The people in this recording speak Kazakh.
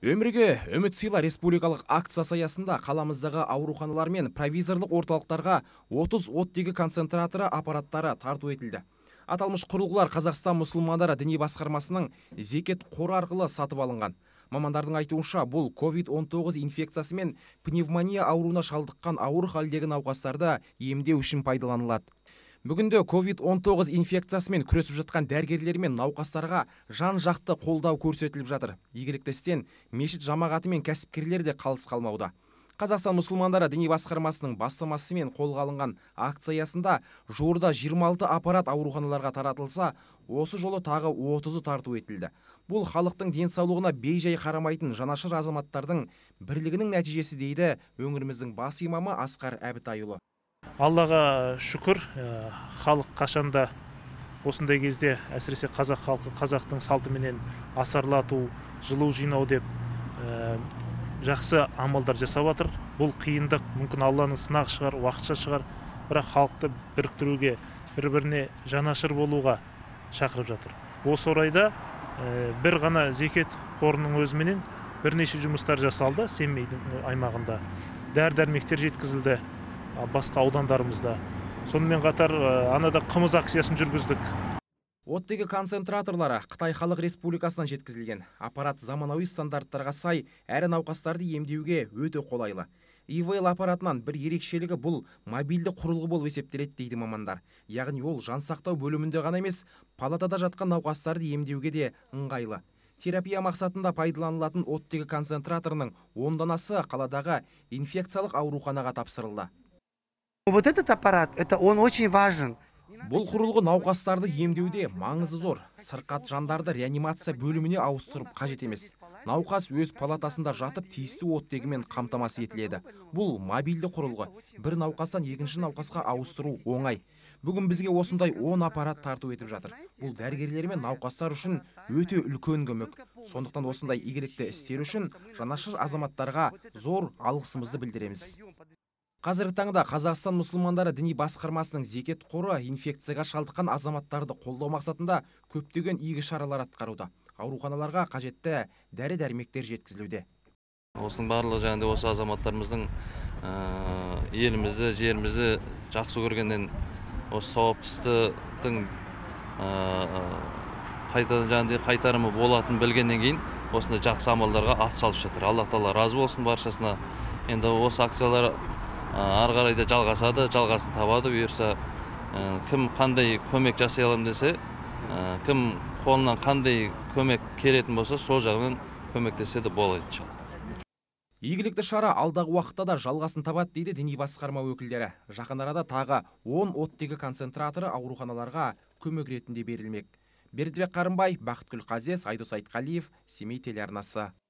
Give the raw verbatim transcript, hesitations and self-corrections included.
Өмірге үміт сыйла республикалық акциясы аясында қаламыздағы ауруханалар мен провизорлық орталықтарға отыз оттегі концентраторы аппараттары тарту етілді. Аталмыш құрылғылар Қазақстан мұсылмандары діни басқармасының зекет қоры арқылы сатып алынған. Мамандардың айтуынша, бұл ковид он тоғыз инфекциясы мен пневмония ауруына шалдыққан ауыр халдегі науқастарды емдеу үшін пайдаланылады. Бүгінде ковид он тоғыз инфекциясымен күресіп жатқан дәрігерлер мен науқастарға жан-жақты қолдау көрсетіліп жатыр. Игілікті істен мешіт жамағаты мен кәсіпкерлер де қалыс қалмауда. Қазақстан мұсылмандары діни басқармасының бастамасымен қолға алынған акция аясында жуырда жиырма алты аппарат ауруханаларға таратылса, осы жолы тағы отызы тарту етілді. Бұл халықтың денсаулығына бей-жай қарамайтын жанашыр азаматтардың бірлігінің нәтижесі дейді өңіріміздің бас имамы Асқар Әбітайұлы. Аллаға шүкір, халық қашанда осындай кезде, әсіресе қазақ халқы қазақтың салтыменен асарлату, жылу жинау деп жақсы амалдар жасап жатыр. Бұл қиындық мүмкін Алланың сынағы шығар, уақытша шығар, бірақ халықты біріктіруге, бір-біріне жанашыр болуға шақырып жатыр. Осы орайда бір ғана зекет қорының өзіменен бірнеше жұмыстар жасалды Семейдің аймағында. Дәрі-дәрмектер жеткізілді басқа аудандарымызда. Сонымен қатар анада қымыз акциясын жүргіздік. Оттегі концентраторлары Қытай Халық Республикасынан жеткізілген. Аппарат заманауи стандарттарға сай әрі науқастарды емдеуге өте қолайлы. и вэ эл аппаратынан бір ерекшелігі бұл мобильді құрылғы болып есептеледі дейді мамандар. Яғни ол жансақтау бөлімінде ғана емес, палатада жатқан науқастарды емдеуге де ыңғайлы. Терапия мақсатында пайдаланылатын оттегі концентраторының он данасы қаладағы инфекциялық ауруханаға тапсырылды. Вот этот аппарат, это он очень важен. Бұл құрылғы науқастарды емдеуде маңызы зор. Сырқат жандарды реанимация бөліміне ауыстырып қажет емес. Науқас өз палатасында жатып тиісті оттегімен қамтамасыз етіледі. Бұл мобильді құрылғы. Бір науқастан екінші науқасқа ауыстыру оңай. Бүгін бізге осындай он аппарат тарту етіп жатыр. Бұл дәрігерлер мен науқастар үшін өте үлкен көмек. Сондықтан осындай игілікті істер үшін жанашыр азаматтарға зор алғысымызды білдіреміз. Қазіргі таңда Қазақстан мұсылмандары діни басқармасының зекет қоры инфекцияға шалдыққан азаматтарды қолдау мақсатында көптеген игі шаралар атқаруда. Ауруханаларға қажетті дәрі-дәрмектер жеткізілуде. Осының барлығы жаңағыдай осы азаматтарымыздың елімізді, жерімізді жақсы көргеннен осы сауаптыстың қайтадан жаңағыдай қайтарымы болатынын білгеннен кейін осындай жақсы амалдарға атсалысып жатыр. Алла Тағала разы болсын баршасына. Енді осы акциялар ары қарай да жалғасады, жалғасын табады. Бұйырса, кім қандай көмек жасай аламын десе, кім қолынан қандай көмек келетін болса, сол жағынан көмектесе де болады иншалла. Игілікті шара алдағы уақытта да жалғасын табады дейді діни басқарма өкілдері. Жақын арада тағы он оттегі концентраторы ауруханаларға көмек ретінде берілмек. Бердібек Қарымбай, Бақытгүл Қазес, Айдос Айтқалиев, Семей телеарнасы.